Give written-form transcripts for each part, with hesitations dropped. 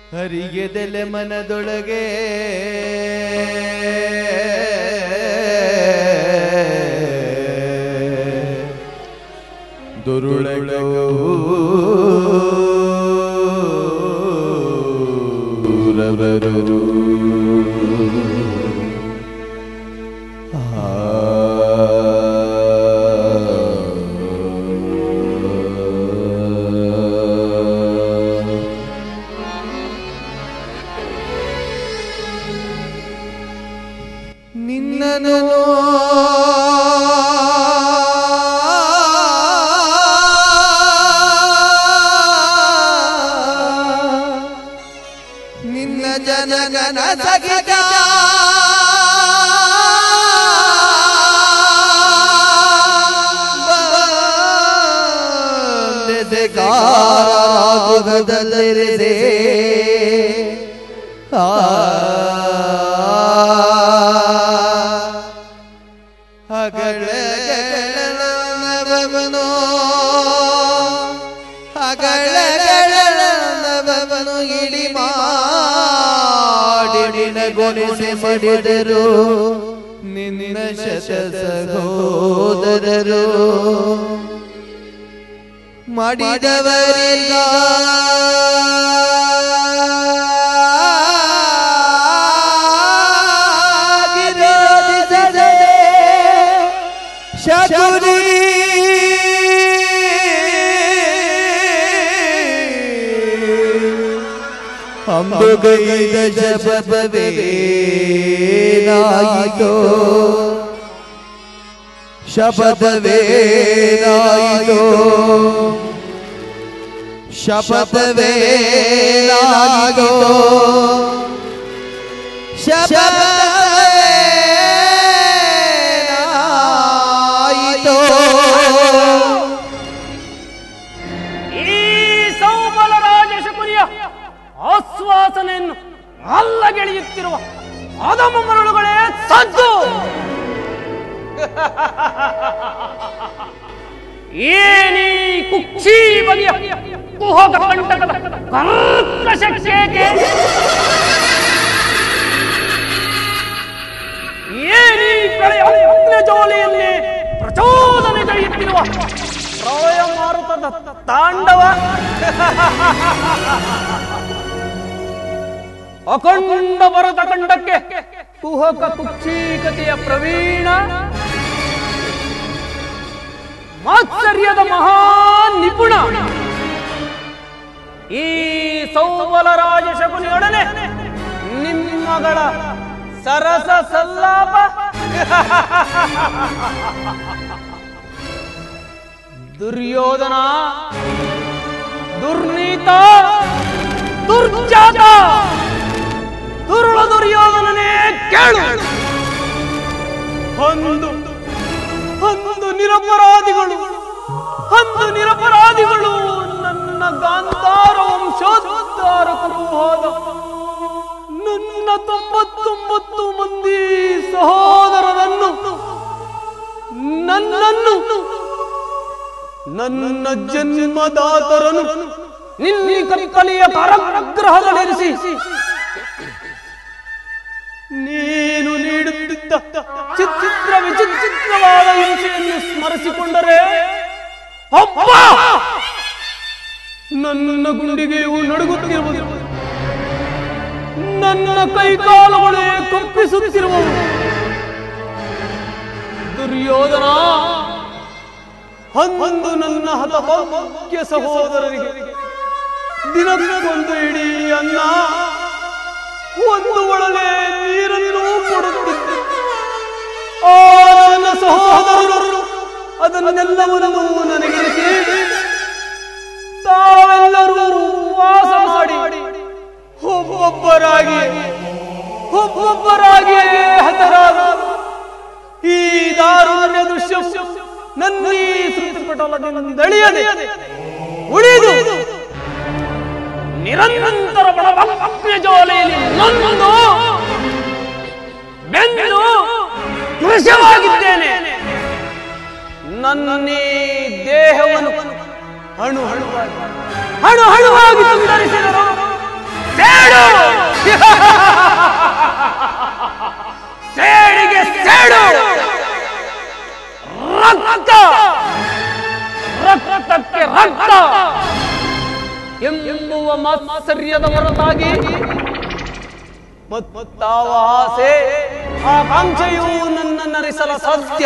ಹರಿಗೆದೆಲೆ ಮನದೊಳಗೆ ದುರುಳಗೌರವರು ನಿನ್ನನು ನಿನ್ನ ಜನಗಣ ಸಗಿಗ ಬದಲರೆ ಹಗಳಗಳನವನು ಹಗಳಗಳನವನು ಇಳಿ ಮಾಡಿ ನಿನಗೊಲಿಸಿ ಮಾಡಿದರು ನಿನ್ನ ಶತ ಸಹೋದರರು ಮಾಡಿದವರಿಲ್ಲ ಶಕುನಿ ಅಂಬುಗೈದ ಶಪಥವೇನಾಯಿತೋ ಶಪಥವೇನಾಯಿತೋ ಶಪಥವೇನಾಯಿತೋ ಶಪಥವೇನಾಯಿತೋ ಈ ಸೌಬಲ ರಾಜ ಶಕುನಿಯ ಆಶ್ವಾಸನೆಯನ್ನು ಅಲ್ಲಗೆಳೆಯುತ್ತಿರುವ ಆದಮ ಮರಳುಗಳೇ ಸದ್ದು. ಏನಿ ಕುಕ್ಷಿ ಬಗೆಯ ಕುಹಕ ಕಂಟಕದ ಕರ್ಕಶಕ್ಕೆ ಏನಿ ಪ್ರಳಯ ಜೋಲಿಯಲ್ಲಿ ಪ್ರಚೋದನೆಗಳೆಯುತ್ತಿರುವ ಪ್ರಳಯ ಮಾರುತದ ತಾಂಡವ ಅಖಂಡ ಭರತ ಖಂಡಕ್ಕೆ ಕುಹಕ ಕುಕ್ಷಿಕತೆಯ ಪ್ರವೀಣ ಮಾತ್ಸರ್ಯದ ಮಹಾ ನಿಪುಣ ಈ ಸೌಬಲ ರಾಜ ಶಕುನಿಯೊಡನೆ ನಿಮ್ಮಗಳ ಸರಸ ಸಲ್ಲಾಪ ದುರ್ಯೋಧನ ದುರ್ನೀತ ದುರ್ಜಾತ ದುರುಳ ದುರ್ಯೋಧನನೇ ಕೇಳು. ನಿರಪರಾಧಿಗಳು ನನ್ನ ಗಾಂಧಾರ ವಂಶೋದ್ಧಾರಕರು ಹೋದ ನನ್ನ 99 ಮಂದಿ ಸಹೋದರರನ್ನು ನನ್ನ ಜನ್ಮದಾತರನ್ನು ನಿನ್ನ ಕತ್ತಲೆಯ ಕಾರಾಗೃಹದಲ್ಲಿರಿಸಿ ನೀನು ನೀಡುತ್ತಿದ್ದ ಚಿತ್ರ ವಿಚಿತ್ರವಾದ ಹಿಂಸೆಯನ್ನು ಸ್ಮರಿಸಿಕೊಂಡರೆ ಅಪ್ಪ ನನ್ನ ಗುಂಡಿಗೆಯೂ ನಡುಗುತ್ತಿರುವುದು, ನನ್ನ ಕೈಕಾಲುಗಳೇ ಕಂಪಿಸುತ್ತಿರುವವು. ದುರ್ಯೋಧನ ಅಂದು ನನ್ನ ಹತಭಾಗ್ಯ ಸಹೋದರರಿಗೆ ದಿನಕ್ಕೊಂದು ಇಡೀ ಅನ್ನ, ಒಂದು ಒಳಗೆ ನೀರನ್ನು ಕೊಡುತ್ತಿದ್ದೆ. ಆ ನನ್ನ ಸಹೋದರರು ಅದನ್ನೆಲ್ಲವನ್ನೂ ನನಗಿರಿಸಿ ತಾವೆಲ್ಲರೂ ವಾಸ ಮಾಡಿ ಒಬ್ಬೊಬ್ಬರಾಗಿ ಹತರಾದರು. ಈ ದಾರುಣ್ಯ ದೃಶ್ಯ ನನ್ನ ಸ್ಮೃತಿಪಟಲದಿಂದಳಿಯದೆ ಉಳಿದು ನಿರಂತರ ಬಡವಪ್ಯ ಜೋಲೆಯಲ್ಲಿ ನೊಂದು ಬೆಂದು ಕೃಶವಾಗಿದ್ದೇನೆ. ನನ್ನೀ ದೇಹವನ್ನು ಹಣು ಹಣುವಾಗಿ ತುಂಡರಿಸಿದರು, ಸೇಡು ಸೇಡಿಗೆ ಸೇಡು ರಕ್ತ ರಕ್ತಕ್ಕೆ ರಕ್ತ ಎಂಬುವ ಮಾತ್ಸರ್ಯದ ಹೊರತಾಗಿ ಮತ್ತಾವ ಆಸೆ ಆಕಾಂಕ್ಷೆಯು ನನ್ನ ನರಿಸಲ ಸಾಧ್ಯ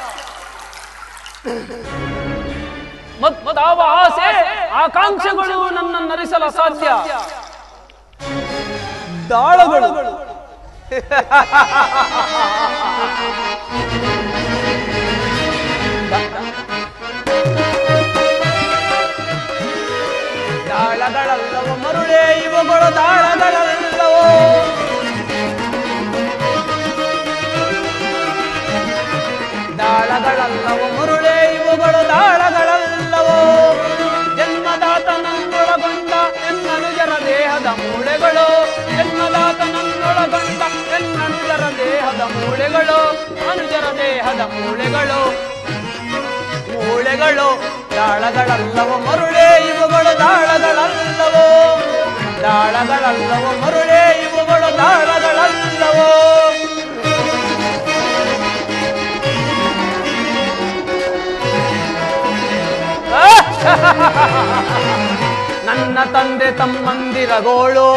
ಮತ್ತಾವ ಆಸೆ ಆಕಾಂಕ್ಷೆಗಳು ನನ್ನ ನರಿಸಲ ಸಾಧ್ಯ ದಾಳಗಳು ದಾಳಗಳಲ್ಲವೋ ಮರುಳೇ ಇವುಗಳು ದಾಳಗಳಲ್ಲವೋ ದಾಳಗಳಲ್ಲವೋ ಮರುಳೇ ಇವುಗಳು ದಾಳಗಳಲ್ಲವೋ ಜನ್ಮದಾತನನ್ನೊಳಗೊಂಡ ಎನ್ನನುಜರ ದೇಹದ ಮೂಳೆಗಳು ಜನ್ಮದಾತನನ್ನೊಳಗೊಂಡ ಎನ್ನನುಜರ ದೇಹದ ಮೂಳೆಗಳು ಅನುಜರ ದೇಹದ ಮೂಳೆಗಳು ಮೂಳೆಗಳು ದಾಳಗಳಲ್ಲವೋ ಮರುಳೇ ಇವುಗಳು ದಾಳಗಳಲ್ಲವೋ ದಾಳಗಳಲ್ಲವೋ ಮರುಳೇ ಇವುಗಳು ದಾಳಗಳಲ್ಲವೋ ನನ್ನ ತಂದೆ ತಮ್ಮಂದಿರಗೋಳು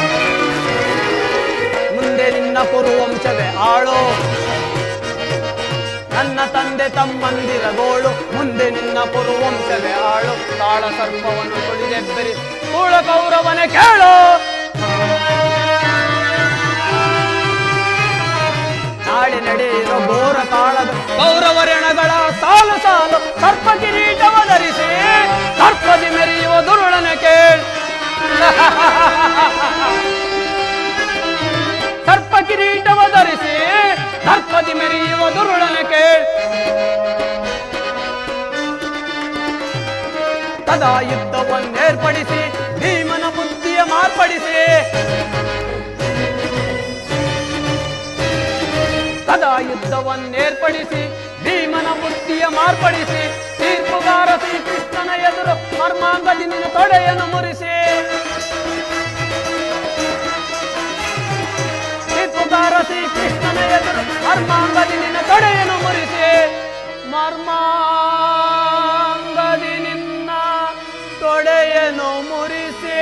ಮುಂದೆ ನಿನ್ನ ಕುರುವಂಶವೇ ಆಳು ನನ್ನ ತಂದೆ ತಮ್ಮಂದಿರಗೋಳು ಮುಂದೆ ನಿನ್ನ ಕುರುವಂಶವೇ ಆಳು ತಾಳ ಸರ್ಪವನ್ನು ತುಳಿದೆಬ್ಬರಿ ಕೂಳ ಕೌರವನೇ ಕೇಳು ನಾಳೆ ನಡೆಯಿರೋ ಘೋರ ಕಾಳದ ಕೌರವರಣಗಳ ಸಾಲು ಸಾಲು ಸರ್ಪ ಕಿರೀಟವ ಧರಿಸಿ ಸರ್ಪದಿ ಮೆರೆಯುವ ದುರುಳನ ಕೇಳು ಸರ್ಪ ಕಿರೀಟವ ಧರಿಸಿ ಸರ್ಪದಿ ಮೆರೆಯುವ ದುರುಳನ ಕೇಳು ಸದಾ ಯುದ್ಧವನ್ನೇರ್ಪಡಿಸಿ ಭೀಮನ ಬುದ್ಧಿಯ ಮಾರ್ಪಡಿಸಿ ಸದಾ ಯುದ್ಧವನ್ನೇರ್ಪಡಿಸಿ ಭೀಮನ ಬುದ್ಧಿಯ ಮಾರ್ಪಡಿಸಿ ತೀರ್ಪುಗಾರ ಶ್ರೀಕೃಷ್ಣನ ಎದುರು ಮರ್ಮಾಂಗದಿ ನಿನ್ನ ತೊಡೆಯನ್ನು ಮುರಿಸಿ ತೀರ್ಪುಗಾರ ಶ್ರೀಕೃಷ್ಣನ ಎದುರು ಮರ್ಮಾಂಗದಿ ನಿನ್ನ ತೊಡೆಯನ್ನು ಮುರಿಸಿ ಮರ್ಮಾಂಗದಿ ನಿನ್ನ ತೊಡೆಯನ್ನು ಮುರಿಸಿ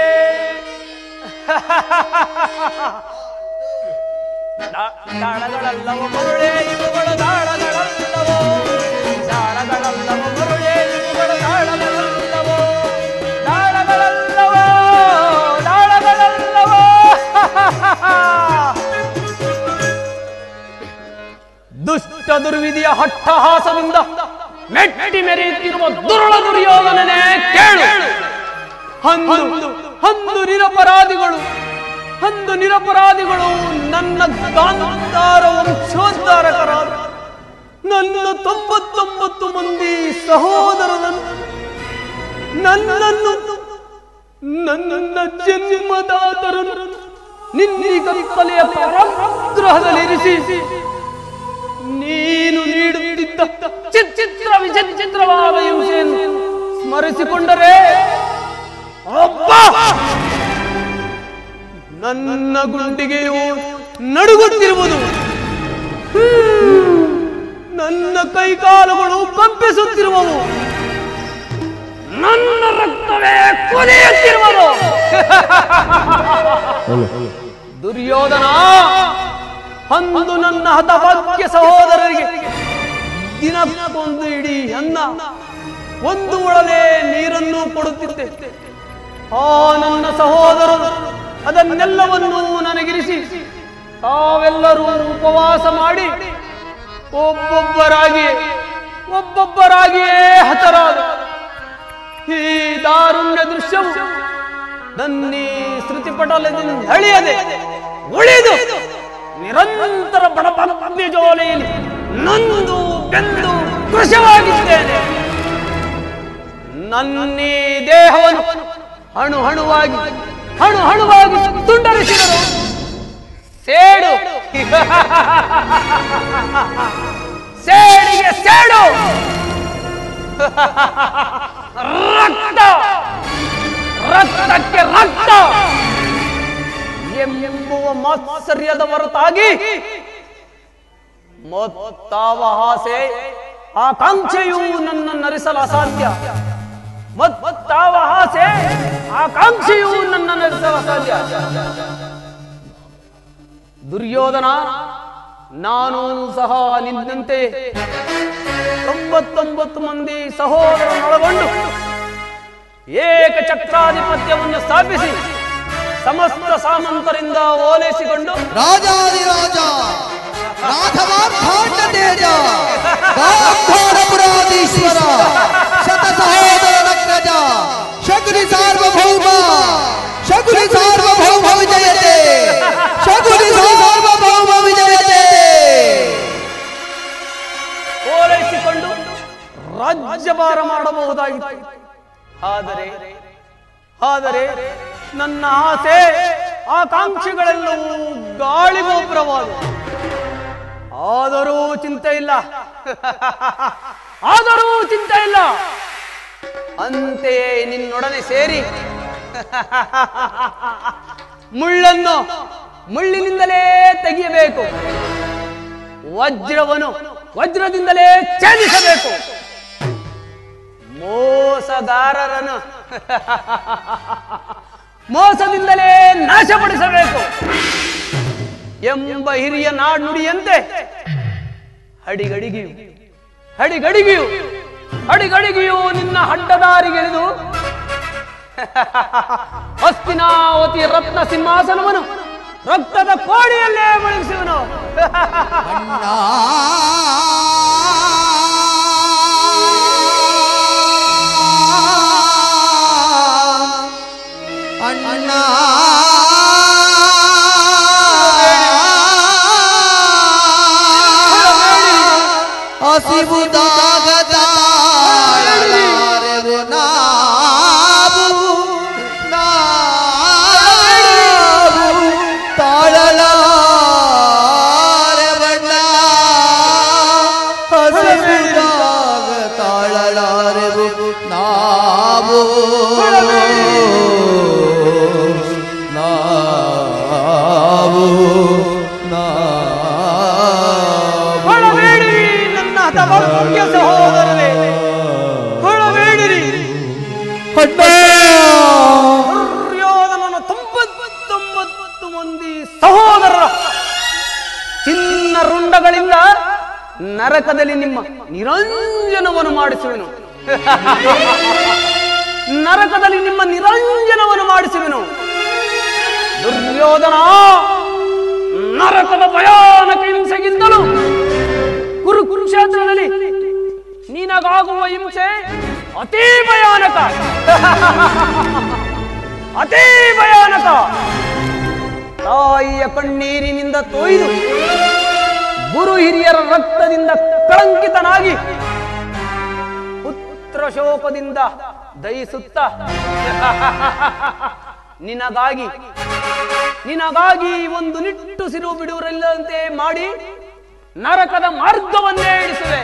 ದಾಳಗಳಲ್ಲವೋ ಮರುಳೇ ಇವುಗಳು ದಾಳಗಳಲ್ಲವೋ ದಾಳಗಳಲ್ಲವೋ ಮರುಳೇ ಇವುಗಳು ದಾಳಗಳಲ್ಲವೋ ದಾಳಗಳಲ್ಲವೋ ದಾಳಗಳಲ್ಲವೋ ದುಷ್ಟ ದುರ್ವಿಧಿಯ ಹಟ್ಟಹಾಸದಿಂದ ಮೆಟ್ಟಿ ಮೆರೆಯುತ್ತಿರುವ ದುರುಳ ದುರ್ಯೋಧನನೇ ಕೇಳು ಹಂದು ನಿರಪರಾಧಿಗಳು ನನ್ನ ಗಾಂಧಾರ ವಂಶೋದ್ಧಾರಕರಾದ ನನ್ನ 99 ಮಂದಿ ಸಹೋದರರನ್ನು ನನ್ನ ಜನ್ಮದಾತರನ್ನು ನಿನ್ನಿಗತ್ತಲೆಯ ಪರಗ್ರಹದಲ್ಲಿರಿಸಿ ನೀನು ನೀಡುತ್ತಿದ್ದ ವಿಚಿತ್ರವಾದ ಹಿಂಸೆಯನ್ನು ಸ್ಮರಿಸಿಕೊಂಡರೆ ನನ್ನ ಗುಂಡಿಗೆಯು ನಡುಗುತ್ತಿರುವುದು ನನ್ನ ಕೈಕಾಲುಗಳು ಕಂಪಿಸುತ್ತಿರುವವು ನನ್ನ ರಕ್ತವೇ ಕುದಿಯುತ್ತಿರುವುದು ದುರ್ಯೋಧನ ಅಂದು ನನ್ನ ಹತಭಾಗ್ಯ ಸಹೋದರರಿಗೆ ದಿನಕ್ಕೊಂದು ಇಡೀ ಅನ್ನ ಒಂದು ಒಳಲೆ ನೀರನ್ನು ಕೊಡುತ್ತಿದ್ದೆ ಆ ನನ್ನ ಸಹೋದರರು ಅದನ್ನೆಲ್ಲವನ್ನೂ ನನಗಿರಿಸಿ ತಾವೆಲ್ಲರೂ ಉಪವಾಸ ಮಾಡಿ ಒಬ್ಬೊಬ್ಬರಾಗಿಯೇ ಹತರಾದ ಈ ದಾರುಣ್ಯ ದೃಶ್ಯವು ನನ್ನೀ ಶ್ರುತಿಪಟಲದಿಂದ ಅಳಿಯದೆ ಉಳಿದು ನಿರಂತರ ಬಡಪನ್ಯ ಜೋಲೆಯಲ್ಲಿ ನೊಂದು ಬೆಂದು ಕೃಶವಾಗಿದ್ದೇನೆ. ನನ್ನೀ ದೇಹವನ್ನು ಹಣು ಹಣುವಾಗಿ ತುಂಡರಿಸಿದರು ಸೇಡು ಸೇಡಿಗೆ ಸೇಡು ರಕ್ತಕ್ಕೆ ರಕ್ತ ಎಂಬುವ ಮಾತ್ಸರ್ಯದ ಹೊರತಾಗಿ ಮತ್ತಾವ ಆಸೆ ಆಕಾಂಕ್ಷೆಯು ನನ್ನನ್ನು ಅರಿಸಲು ಅಸಾಧ್ಯ. ಮತ್ತಾವ ಆಸೆ ಆಕಾಂಕ್ಷೆಯು ನನ್ನನ್ನು ಅರಿಸಲು ಅಸಾಧ್ಯ. ದುರ್ಯೋಧನ, ನಾನು ಸಹ ನಿನ್ನಂತೆ 99 ಮಂದಿ ಸಹೋದರನೊಳಗೊಂಡು ಏಕಚಕ್ರಾಧಿಪತ್ಯವನ್ನು ಸ್ಥಾಪಿಸಿ ಸಮಸ್ತ ಸಾಮಂತರಿಂದ ಓಲೈಸಿಕೊಂಡು ರಾಜಾದಿರಾಜ ರಾಘವಾರ್ಧಾಂಡ ತೇಜ ಗಾಂಧಾರಪುರಾಧೀಶ್ವರ ಶತ ಸಹೋದರ ನಗ್ರಜ ಶಕುನಿ ಸಾರ್ವಭೌಮ ಶಕುನಿ ಸಾರ್ವಭೌಮ ವಿಜಯತೆ ಶಕುನಿ ಸಾರ್ವಭೌಮ ವಿಜಯತೆ ಓಲೈಸಿಕೊಂಡು ರಾಜ್ಯಭಾರ ಮಾಡಬಹುದಾಗಿತ್ತು. ಆದರೆ ನನ್ನ ಆಸೆ ಆಕಾಂಕ್ಷೆಗಳೆಲ್ಲವೂ ಗಾಳಿಗೋಪುರವಾದವು. ಆದರೂ ಚಿಂತೆ ಇಲ್ಲ ಅಂತೆಯೇ ನಿನ್ನೊಡನೆ ಸೇರಿ ಮುಳ್ಳನ್ನು ಮುಳ್ಳಿನಿಂದಲೇ ತೆಗೆಯಬೇಕು, ವಜ್ರವನ್ನು ವಜ್ರದಿಂದಲೇ ಛೇದಿಸಬೇಕು, ಮೋಸಗಾರರನ್ನು ಮೋಸದಿಂದಲೇ ನಾಶಪಡಿಸಬೇಕು ಎಂಬ ಹಿರಿಯ ನಾಡುನುಡಿಯಂತೆ ಅಡಿಗಡಿಗೆಯೂ ನಿನ್ನ ಅಡ್ಡದಾರಿಗೆಳೆದು ಹಸ್ತಿನಾವತಿ ರತ್ನ ಸಿಂಹಾಸನವನ್ನು ರಕ್ತದ ಕೋಡಿಯಲ್ಲೇ ಮುಳುಗಿಸುವನು. ಅಣ್ಣ ಹಸಿವುದಾಗದ ಸಹೋದರರೇ, ಹೊಳಬೇಡಿರಿ. ದುರ್ಯೋಧನನ 99 ಮಂದಿ ಸಹೋದರರ ಚಿನ್ನ ರುಂಡಗಳಿಂದ ನರಕದಲ್ಲಿ ನಿಮ್ಮ ನಿರಂಜನವನ್ನು ಮಾಡಿಸುವೆನು. ದುರ್ಯೋಧನ, ನರಕದ ಭಯಾನಕ ಹಿಂಸೆಗಿಂತಲೂ ಕುರುಕ್ಷೇತ್ರದಲ್ಲಿ ನಿನಗಾಗುವ ಹಿಂಸೆ ಅತಿ ಭಯಾನಕ. ತಾಯಿಯ ಕಣ್ಣೀರಿನಿಂದ ತೊಯ್ದು ಗುರು ಹಿರಿಯರ ರಕ್ತದಿಂದ ಕಳಂಕಿತನಾಗಿ ಪುತ್ರ ಶೋಕದಿಂದ ದಯಿಸುತ್ತ ನಿನಗಾಗಿ ಒಂದು ನಿಟ್ಟುಸಿರು ಬಿಡುವರಿಲ್ಲದಂತೆ ಮಾಡಿ ನರಕದ ಮಾರ್ಗವನ್ನೇ ಇಳಿಸುವೆ.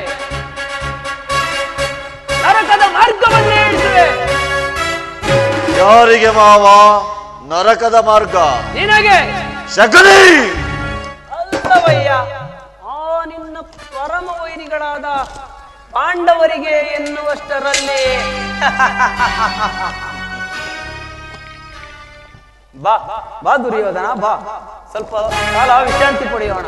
ಯಾರಿಗೆ ಮಾವ ನರಕದ ಮಾರ್ಗ? ನಿನಗೆ. ಶಕುನಿ ಅಲ್ಲವಯ್ಯ, ಆ ನಿನ್ನ ಪರಮ ವೈರಿಗಳಾದ ಪಾಂಡವರಿಗೆ ಎನ್ನುವಷ್ಟರಲ್ಲಿ. ಬಾ ದುರ್ಯೋಧನ, ಬಾ, ಸ್ವಲ್ಪ ಕಾಲ ವಿಶ್ರಾಂತಿ ಪಡೆಯೋಣ.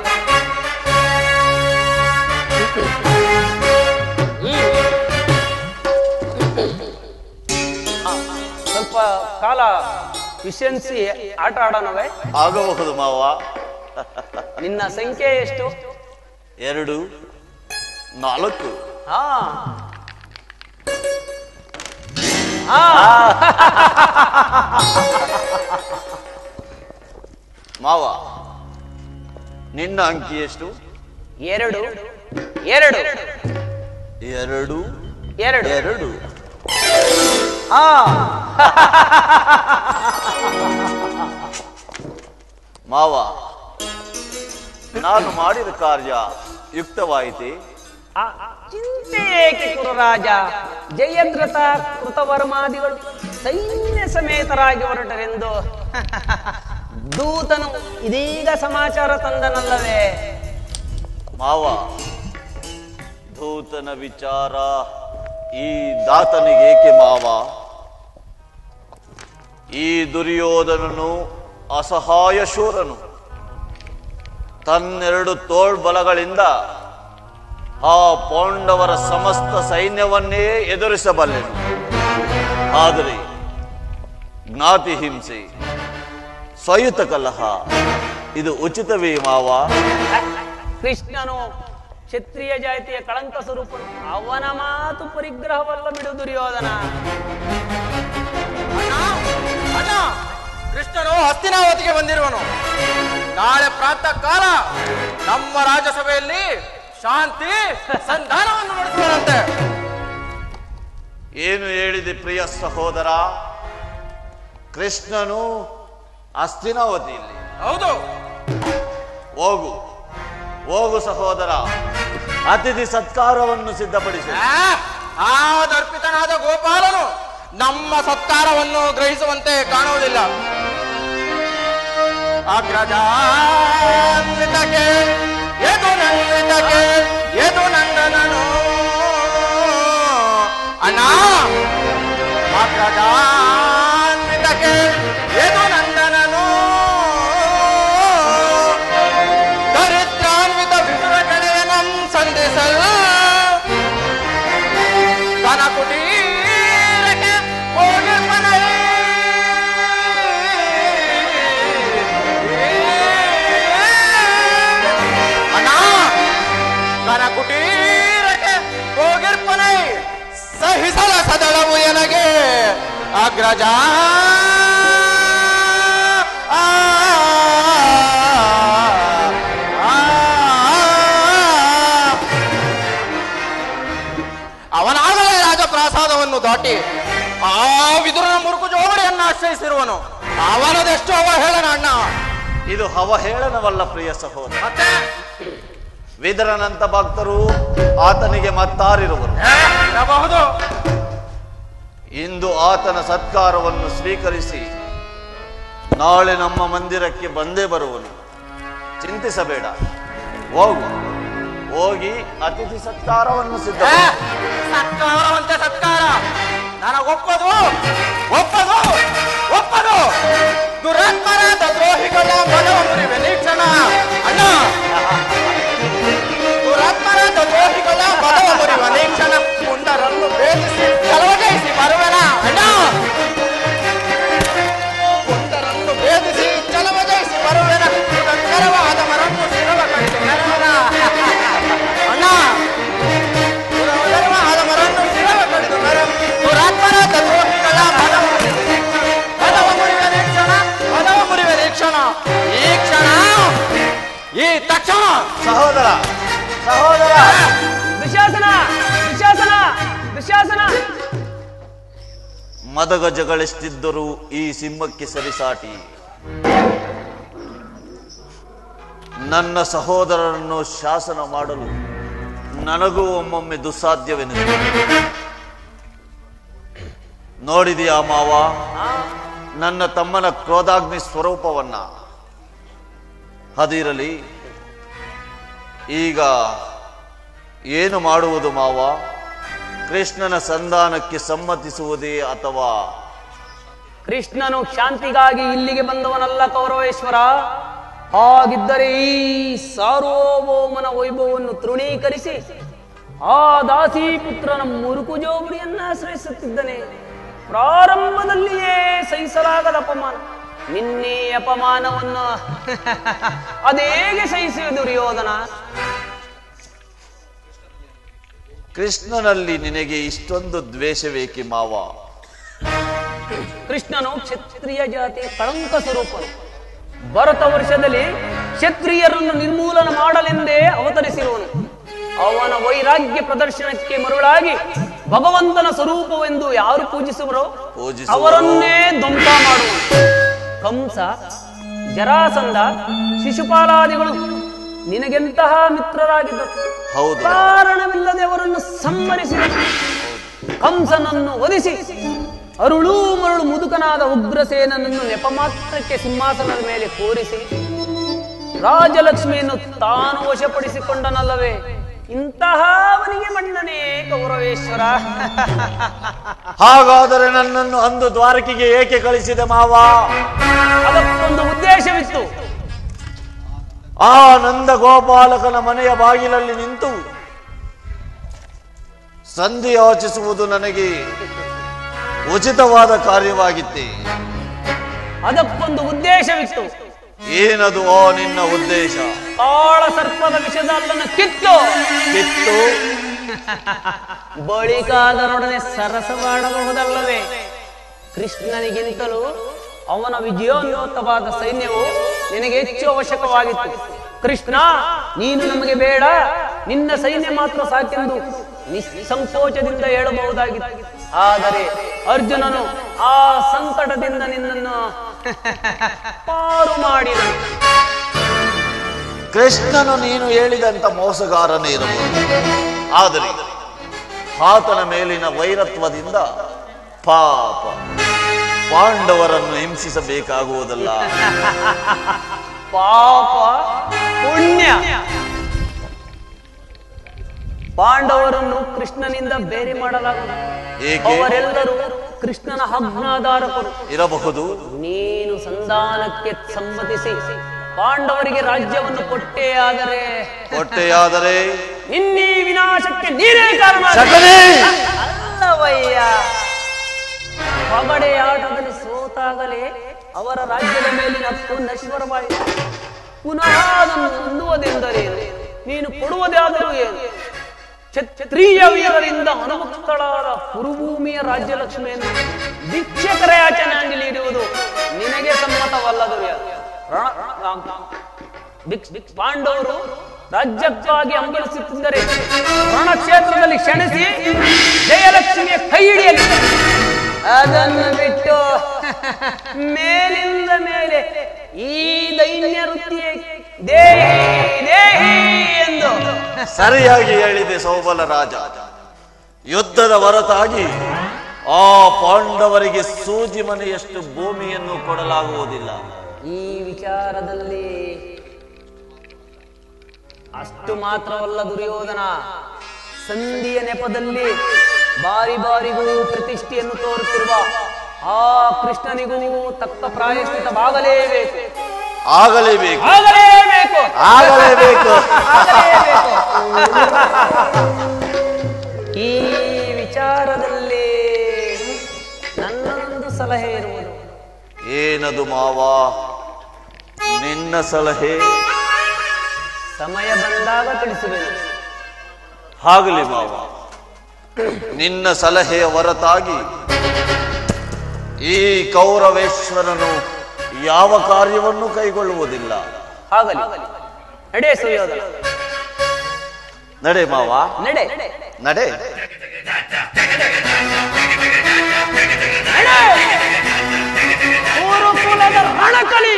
ಸ್ವಲ್ಪ ಕಾಲ ವಿಶ್ರಾಂತಿ ಆಟ ಆಡೋಣವೇ? ಆಗಬಹುದು ಮಾವ. ನಿನ್ನ ಸಂಖ್ಯೆ ಎಷ್ಟು? 2, 4. ಮಾವ, ನಿನ್ನ ಅಂಕಿ ಎಷ್ಟು? 2. ಮಾವ, ನಾನು ಮಾಡಿದ ಕಾರ್ಯ ಯುಕ್ತವಾಯಿತೆ? ಚಿಂತೆ ಏಕೆ ಕುರುರಾಜ? ಜಯದ್ರಥ ಕೃತವರ್ಮಾದಿಗಳು ಸೈನ್ಯ ಸಮೇತರಾಗಿ ಹೊರಟರೆಂದು ದೂತನು ಇದೀಗ ಸಮಾಚಾರ ತಂದನಲ್ಲವೇ? ಮಾವ, ದೂತನ ವಿಚಾರ ಈ ದಾತನಿಗೇಕೆ ಮಾವ? ಈ ದುರ್ಯೋಧನನು ಅಸಹಾಯ ಶೂರನು. ತನ್ನೆರಡು ತೋಳ್ಬಲಗಳಿಂದ ಆ ಪಾಂಡವರ ಸಮಸ್ತ ಸೈನ್ಯವನ್ನೇ ಎದುರಿಸಬಲ್ಲೆನು. ಆದರೆ ಜ್ಞಾತಿ ಹಿಂಸೆ, ಸ್ವಯುತ ಕಲಹ ಇದು ಉಚಿತವೇ ಮಾವ? ಕೃಷ್ಣನು ಕ್ಷತ್ರಿಯ ಜಾತಿಯ ಕಳಂಕ ಸ್ವರೂಪನು. ಅವನ ಮಾತು ಪರಿಗ್ರಹವಲ್ಲ ಬಿಡು ದುರ್ಯೋಧನ. ಅಣ್ಣ, ಕೃಷ್ಣನು ಹಸ್ತಿನಾವತಿಗೆ ಬಂದಿರುವನು. ನಾಳೆ ಪ್ರಾತಃ ಕಾಲ ನಮ್ಮ ರಾಜ್ಯಸಭೆಯಲ್ಲಿ ಶಾಂತಿ ಸಂಧಾನವನ್ನು ನಡೆಸುವಂತೆ. ಏನು ಹೇಳಿದೆ ಪ್ರಿಯ ಸಹೋದರ? ಕೃಷ್ಣನು ಹಸ್ತಿನಾವತಿಯಲ್ಲಿ? ಹೌದು. ಹೋಗು ಹೋಗು ಸಹೋದರ, ಅತಿಥಿ ಸತ್ಕಾರವನ್ನು ಸಿದ್ಧಪಡಿಸಿ. ಆ ದರ್ಪಿತನಾದ ಗೋಪಾಲನು ನಮ್ಮ ಸತ್ಕಾರವನ್ನು ಗ್ರಹಿಸುವಂತೆ ಕಾಣುವುದಿಲ್ಲ. ಅಗ್ರಜಾನ್ವಿತಕ್ಕೆ ಎದು ನನ್ವಿತಕ್ಕೆ ಎದು ನಂದನನು. ಅಣ್ಣ, ಅಗ್ರಜಾನ್ವಿತಕ್ಕೆ ಎದು ನಂದನನು. ದರಿದ್ರಾನ್ವಿತ ವಿದುರ ಕಡೆಯನಂ ಸಂಧಿಸಲ್ ತನ ಕುಟೀರಕ್ಕೆ ಹೋಗಿರ್ಪನೈ. ಅಣ್ಣ, ತನ ಕುಟೀರಕ್ಕೆ ಹೋಗಿರ್ಪನೈ ಸಹಿಸಲ ಸದಳವು ಎನಗೆ ಅಗ್ರಜ. ಅವನಾಗಲೇ ರಾಜಪ್ರಾಸಾದವನ್ನು ದಾಟಿ ಆ ವಿದುರನ ಮುರುಕು ಜೋಬಡಿಯನ್ನು ಆಶ್ರಯಿಸಿರುವನು. ಅವನದೆಷ್ಟು ಅವಹೇಳನ ಅಣ್ಣ. ಇದು ಅವಹೇಳನವಲ್ಲ ಪ್ರಿಯ ಸಹೋದರ. ಮತ್ತೆ ವಿದುರನಂತ ಭಕ್ತರು ಆತನಿಗೆ ಮತ್ತಾರಿರುವರು. ಇರಬಹುದು. ಇಂದು ಆತನ ಸತ್ಕಾರವನ್ನು ಸ್ವೀಕರಿಸಿ ನಾಳೆ ನಮ್ಮ ಮಂದಿರಕ್ಕೆ ಬಂದೇ ಬರುವನು. ಚಿಂತಿಸಬೇಡ, ಹೋಗು. ಹೋಗಿ ಅತಿಥಿ ಸತ್ಕಾರವನ್ನು ಸಿದ್ಧ. ಸತ್ಕಾರವಂತೆ ಸತ್ಕಾರ ನನಗೊಪ್ಪದು ಒಪ್ಪದು ಒಪ್ಪದು. ದುರಾತ್ಮರಾದ ದ್ರೋಹಿಗಳ ಮನವ ಮುರಿವೆ ನೀಕ್ಷಣ. ಅಣ್ಣ, ದುರಾತ್ಮರಾದ ದ್ರೋಹಿಗಳ ಮನವ ಮುರಿವ ನೀಕ್ಷಣ. ಮುಂಡರನ್ನು ಭೇದಿಸಿ ಚಲವಜಯಿಸಿ ಬರುವೆನ. ಅಣ್ಣ, ಮುಂಡರನ್ನು ಭೇದಿಸಿ ಚಲವಜಯಿಸಿ ಬರುವೆನ. ದುರಂಕರವಾದ ಮರನ್ನು ಶಿರವ ಕಡಿದು ಮೆರವನ. ಅಣ್ಣ, ದುರವಧರ್ಮವಾದ ಮರನ್ನು ಶಿರವ ಕಡಿದು ಮೆರವ. ದುರಾತ್ಮರಾದ ದ್ರೋಹಿಗಳ ಮನವ ಮುರಿವೆ ನೀಕ್ಷಣ. ಮನವ ಮುರಿವೆ ನೀಕ್ಷಣ. ಈ ಕ್ಷಣ, ಈ ತಕ್ಷಣ. ಸಹೋದರ, ಸಹೋದರ, ದುಶ್ಯಾಸನ, ದುಶ್ಯಾಸನ, ದುಶ್ಯಾಸನ. ಮದಗಜಗಳೆಷ್ಟಿದ್ದರೂ ಈ ಸಿಂಹಕ್ಕೆ ಸರಿಸಾಟಿ. ನನ್ನ ಸಹೋದರರನ್ನು ಶಾಸನ ಮಾಡಲು ನನಗೂ ಒಮ್ಮೊಮ್ಮೆ ದುಸ್ಸಾಧ್ಯವೆನಿದೆ. ನೋಡಿದೆಯಾ ಮಾವ ನನ್ನ ತಮ್ಮನ ಕ್ರೋಧಾಗ್ನಿ ಸ್ವರೂಪವನ್ನ? ಅದಿರಲಿ, ಈಗ ಏನು ಮಾಡುವುದು ಮಾವ? ಕೃಷ್ಣನ ಸಂಧಾನಕ್ಕೆ ಸಮ್ಮತಿಸುವುದೇ ಅಥವಾ? ಕೃಷ್ಣನು ಶಾಂತಿಗಾಗಿ ಇಲ್ಲಿಗೆ ಬಂದವನಲ್ಲ ಕೌರವೇಶ್ವರ. ಹಾಗಿದ್ದರೆ ಈ ಸಾರ್ವಭೌಮನ ವೈಭವವನ್ನು ತೃಣೀಕರಿಸಿ ಆ ದಾಸಿ ಪುತ್ರನ ಮುರುಕು ಜೋಬಡಿಯನ್ನ ಆಶ್ರಯಿಸುತ್ತಿದ್ದನೆ. ಪ್ರಾರಂಭದಲ್ಲಿಯೇ ಸಹಿಸಲಾಗದ ಅಪಮಾನ. ನಿನ್ನೆ ಅಪಮಾನವನ್ನು ಅದೇಗೆ ಸಹಿಸಿದ ದುರ್ಯೋಧನ? ಕೃಷ್ಣನಲ್ಲಿ ನಿನಗೆ ಇಷ್ಟೊಂದು ದ್ವೇಷವೇಕೆ ಮಾವ? ಕೃಷ್ಣನು ಕ್ಷತ್ರಿಯ ಜಾತಿಯ ಕಳಂಕ ಸ್ವರೂಪನು. ಭರತ ವರ್ಷದಲ್ಲಿ ಕ್ಷತ್ರಿಯರನ್ನು ನಿರ್ಮೂಲನ ಮಾಡಲೆಂದೇ ಅವತರಿಸಿರುವನು. ಅವನ ವೈರಾಗ್ಯ ಪ್ರದರ್ಶನಕ್ಕೆ ಮರುಳಾಗಿ ಭಗವಂತನ ಸ್ವರೂಪವೆಂದು ಯಾರು ಪೂಜಿಸುವರೋ ಅವರನ್ನೇ ಧ್ವಂಸ ಮಾಡುವನು. ಕಂಸ, ಜರಾಸಂಧ, ಶಿಶುಪಾಲಾದಿಗಳು ನಿನಗೆಂತಹ ಮಿತ್ರರಾಗಿದ್ದರು. ಕಾರಣವಿಲ್ಲದೆ ಅವರನ್ನು ಸಂಹರಿಸಿದ. ಕಂಸನನ್ನು ವಧಿಸಿ ಅರುಳು ಮರುಳು ಮುದುಕನಾದ ಉಗ್ರಸೇನನನ್ನು ನೆಪ ಮಾತ್ರಕ್ಕೆ ಸಿಂಹಾಸನದ ಮೇಲೆ ಕೂರಿಸಿ ರಾಜಲಕ್ಷ್ಮಿಯನ್ನು ತಾನು ವಶಪಡಿಸಿಕೊಂಡನಲ್ಲವೇ? ಇಂತಹವನಿಗೆ ಮನ್ನಣೆ ಕೌರವೇಶ್ವರ. ಹಾಗಾದರೆ ನನ್ನನ್ನು ಅಂದು ದ್ವಾರಕೆಗೆ ಏಕೆ ಕಳಿಸಿದೆ ಮಾವ? ಅದಕ್ಕೊಂದು ಉದ್ದೇಶವಿತ್ತು. ಆ ನಂದ ಗೋಪಾಲಕನ ಮನೆಯ ಬಾಗಿಲಲ್ಲಿ ನಿಂತು ಸಂಧಿ ಯಾಚಿಸುವುದು ನನಗೆ ಉಚಿತವಾದ ಕಾರ್ಯವಾಗಿತ್ತೆ. ಅದಕ್ಕೊಂದು ಉದ್ದೇಶವಿತ್ತು. ಏನದು ಓ ನಿನ್ನ ಉದ್ದೇಶ? ಕಾಳ ಸರ್ಪದ ವಿಷದಲ್ಲನ್ನು ಕಿತ್ತು ಬಳಿಕ ಅದರೊಡನೆ ಸರಸವಾಡಬಹುದಲ್ಲವೇ? ಕೃಷ್ಣನಿಗಿಂತಲೂ ಅವನ ವಿಜಯೋನ್ಮೋತ್ತವಾದ ಸೈನ್ಯವು ನಿನಗೆ ಹೆಚ್ಚು ಅವಶ್ಯಕವಾಗಿತ್ತು. ಕೃಷ್ಣ, ನೀನು ನಮಗೆ ಬೇಡ, ನಿನ್ನ ಸೈನ್ಯ ಮಾತ್ರ ಸಾಕೆಂದು ನಿಸ್ಸಂಕೋಚದಿಂದ ಹೇಳಬಹುದಾಗಿತ್ತು. ಆದರೆ ಅರ್ಜುನನು ಆ ಸಂಕಟದಿಂದ ನಿನ್ನನ್ನು ಪಾರು ಮಾಡಿದನು. ಕೃಷ್ಣನು ನೀನು ಹೇಳಿದಂತ ಮೋಸಗಾರನೇ ಇರಬಹುದು, ಆದರೆ ಆತನ ಮೇಲಿನ ವೈರತ್ವದಿಂದ ಪಾಪ ಪಾಂಡವರನ್ನು ಹಿಂಸಿಸಬೇಕಾಗುವುದಲ್ಲ. ಪಾಪ ಪುಣ್ಯ. ಪಾಂಡವರನ್ನು ಕೃಷ್ಣನಿಂದ ಬೇರೆ ಮಾಡಲಾಗುವುದು. ಅವರೆಲ್ಲರೂ ಕೃಷ್ಣನ ಆಜ್ಞಾಧಾರಕರು ಇರಬಹುದು. ನೀನು ಸಂಧಾನಕ್ಕೆ ಸಮ್ಮತಿಸಿ ಪಾಂಡವರಿಗೆ ರಾಜ್ಯವನ್ನು ಕೊಟ್ಟೆಯಾದರೆ ನಿನ್ನೀ ವಿನಾಶಕ್ಕೆ ನೀನೇ ಕಾರಣ. ಅಲ್ಲವಯ್ಯ, ಕಬಡ್ಡಿ ಆಟದಲ್ಲಿ ಸೋತಾಗಲೇ ಅವರ ರಾಜ್ಯದ ಮೇಲಿನ ಹಕ್ಕು ನಶ್ವರವಾಯಿತು. ಪುನಃ ಅದನ್ನು ಹೊಂದುವುದೆಂದರೇನು? ನೀನು ಕೊಡುವುದಾದರೂ ಏನು? ಕ್ಷತ್ರಿಯ ವೀರರಿಂದ ಅನುಮುಕ್ತಳಾದ ಕುರುಭೂಮಿಯ ರಾಜ್ಯಲಕ್ಷ್ಮಿಯನ್ನು ಭಿಕ್ಷಕರ ಯಾಚನೆಯಲ್ಲಿ ಇಡುವುದು ನಿನಗೆ ಸಮ್ಮತವಲ್ಲದು. ಪಾಂಡವರು ರಾಜ್ಯಕ್ಕಾಗಿ ಹಂಬಲಿಸುತ್ತಿದ್ದರೆ ರಣಕ್ಷೇತ್ರದಲ್ಲಿ ಕ್ಷಣಿಸಿ ಜಯಲಕ್ಷ್ಮಿಯ ಕೈ ಹಿಡಿಯಲಿ. ಅದನ್ನು ಬಿಟ್ಟು ಮೇಲಿಂದ ಮೇಲೆ ಈ ದೈನ್ಯ ವೃತ್ತಿಯೇ ದೇಹಿ ಎಂದು ಸರಿಯಾಗಿ ಹೇಳಿದೆ ಸೌಬಲ ರಾಜ. ಯುದ್ಧದ ಹೊರತಾಗಿ ಆ ಪಾಂಡವರಿಗೆ ಸೂಜಿ ಮನೆಯಷ್ಟು ಭೂಮಿಯನ್ನು ಕೊಡಲಾಗುವುದಿಲ್ಲ. ಈ ವಿಚಾರದಲ್ಲಿ ಅಷ್ಟು ಮಾತ್ರವಲ್ಲ ದುರ್ಯೋಧನ, ಸಂಧಿಯ ನೆಪದಲ್ಲಿ ಬಾರಿ ಬಾರಿಗೂ ಪ್ರತಿಷ್ಠೆಯನ್ನು ತೋರುತ್ತಿರುವ ಆ ಕೃಷ್ಣನಿಗೂ ತಕ್ಕ ಪ್ರಾಯಶ್ಚಿತವಾಗಲೇಬೇಕು. ಈ ವಿಚಾರದಲ್ಲಿ ನನ್ನೊಂದು ಸಲಹೆ ಇರುವುದು. ಏನದು ಮಾವ ನಿನ್ನ ಸಲಹೆ? ಸಮಯ ಬಂದಾಗ ತಿಳಿಸುವೆನು. ಆಗಲಿ ಮಾವ, ನಿನ್ನ ಸಲಹೆಯ ಹೊರತಾಗಿ ಈ ಕೌರವೇಶ್ವರನು ಯಾವ ಕಾರ್ಯವನ್ನು ಕೈಗೊಳ್ಳುವುದಿಲ್ಲ. ಆಗಲಿ, ನಡೆ ಸುಯೋಧನ, ನಡೆ ಮಾವ, ನಡೆ ನಡೆ. ಕುರುಕುಲದ ರಣಕಲಿ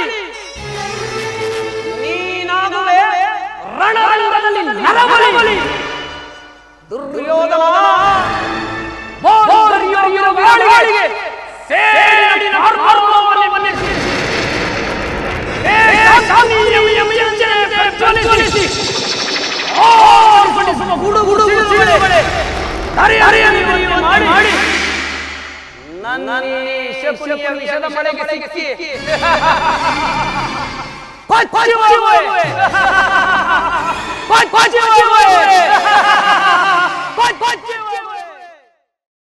ನೀನಾಗುವೆ ರಣರಂಗದಲ್ಲಿ ನರಬಲಿ. ದುರ್ಯೋಧನ ಗಾಳಿಗೆ ಸೇಡಿನ ಹರ್ಮವನ್ನು ಮನ್ನಿಸಿ ಪ್ರಜ್ವಲಿಸಿ ಆರ್ಭಟಿಸುವ ಗುಡುಗುಡು ಸಿಡಿಲುಗಳೇ ಹರಿಹರಿಯನ್ನು ಮಾಡಿ ನನ್ನ ಶಕುನಿಯ ವಿಷದ ಮಳೆಗೆ ಸಿಕ್ಕಿ ಪಚ್ಚಿ